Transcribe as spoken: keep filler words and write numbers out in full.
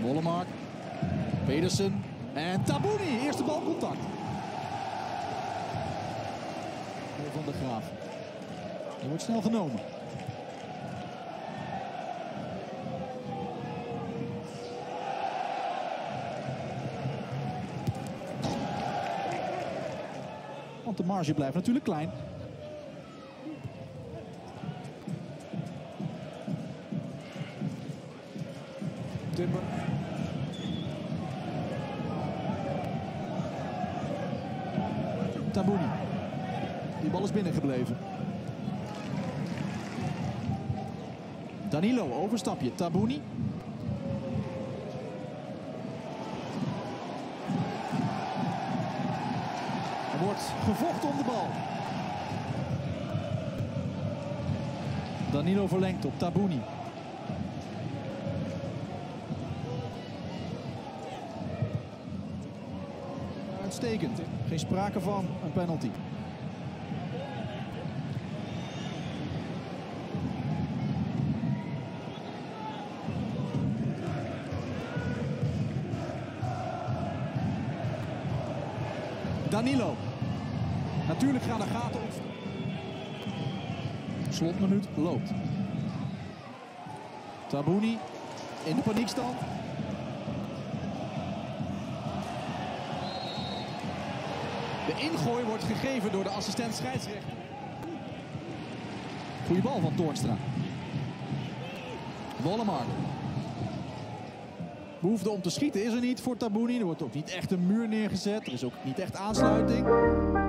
Wollemark. Pedersen. En Tabouni. Eerste balcontact. Van der Graaf. Die wordt snel genomen. Want de marge blijft natuurlijk klein. Timber. Tabouni. Die bal is binnengebleven. Danilo, overstapje. Tabouni. Er wordt gevochten om de bal. Danilo verlengt op Tabouni. Uitstekend. Geen sprake van een penalty. Danilo. Natuurlijk gaan er gaten op. Slotminuut loopt. Tabouni in de paniekstand. De ingooi wordt gegeven door de assistent scheidsrechter. Goeie bal van Toornstra. Wollemark. Behoefte om te schieten is er niet voor Tabouni. Er wordt ook niet echt een muur neergezet. Er is ook niet echt aansluiting.